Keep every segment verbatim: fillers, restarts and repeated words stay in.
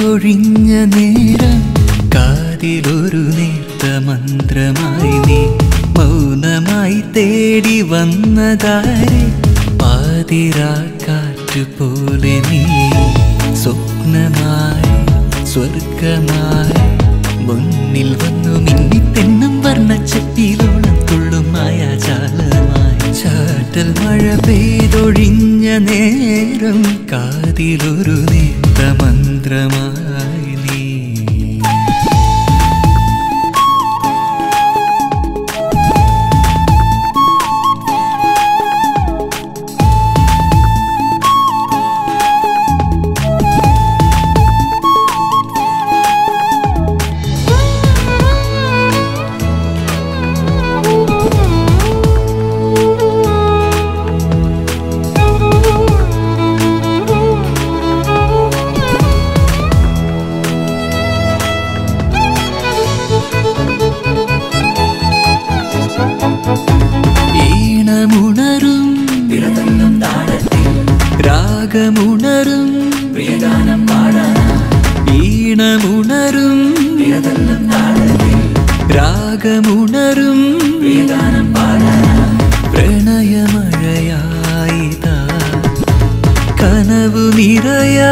പെയ്തൊഴിഞ്ഞ നേരം കാതിലൊരു നേർത്ത മന്ത്രമായി നീ മൗനമായി തേടി വന്നതാരെ പാതിരാക്കാറ്റുപോലെ നീ സ്വപ്നമായി സ്വർഗമായി മുന്നിൽ വന്നു മിന്നി തെന്നം വർണ്ണച്ചപ്പിലോളം തുള്ളും മായാജാലമായി ചാറ്റൽ മഴ പെയ്തൊഴിഞ്ഞ നേരം കാതിലൊരു നേർത്ത മന്ത്രമായി നീ രാഗമുണരും പ്രിയഗാനം പാടാനായി ഈണമുണരും രാഗമുണരും പ്രിയഗാനം പാടാനായി പ്രണയമഴയായിതാ കനവു നിറയാ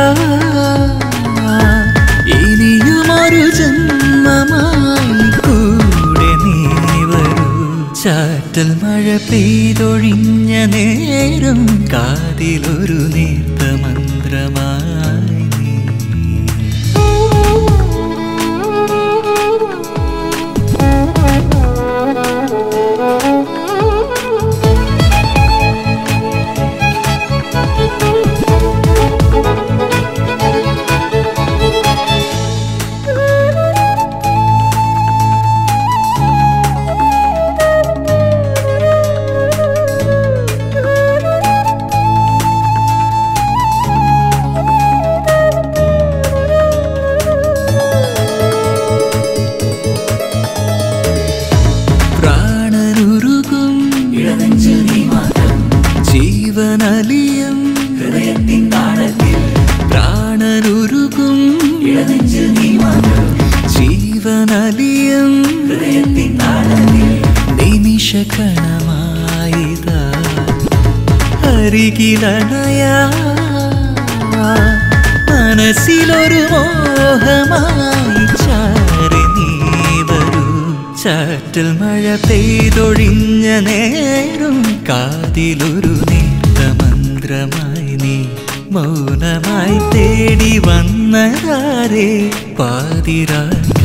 ഇനിയുമൊരു ജന്മമായി കൂടെ നീ വരൂ ചാറ്റൽ മഴ പെയ്തൊഴിഞ്ഞ നേരം കാതിലൊരു നേർത്ത മന്ത്രമായി നീ ജീവനലിയം ഹൃദയത്തിൻ താളത്തിൽ പ്രാണനുരുകും ഇളനെഞ്ചിൽ നീ മാത്രം ജീവനലിയം ഹൃദയത്തിൻ താളത്തിൽ നിമിഷകണമായിതാ അരികിലണയാ മനസ്സിലൊരു മോഹമായി ചാരി നീ വരൂ ചാറ്റൽ മഴ പെയ്തൊഴിഞ്ഞ നേരം കാതിലൊരു നേർത്ത മന്ത്രമായി നീ മൗനമായി തേടി വന്നതാരെ പാതിരാ